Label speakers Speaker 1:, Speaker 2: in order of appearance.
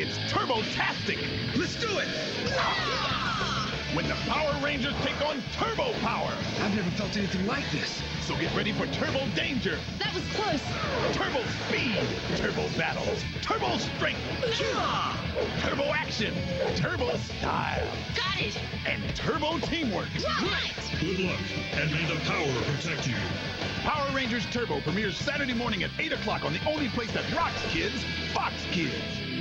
Speaker 1: It's Turbo-tastic.
Speaker 2: Let's do it!
Speaker 1: When the Power Rangers take on Turbo Power.
Speaker 2: I've never felt anything like this.
Speaker 1: So get ready for Turbo Danger,
Speaker 3: That was close.
Speaker 1: Turbo Speed, Turbo Battles, Turbo Strength, Turbo Action, Turbo Style,
Speaker 3: Got it.
Speaker 1: and Turbo Teamwork.
Speaker 3: Right.
Speaker 4: Good luck, and may the power protect you.
Speaker 1: Power Rangers Turbo premieres Saturday morning at 8 o'clock on the only place that rocks kids, Fox Kids.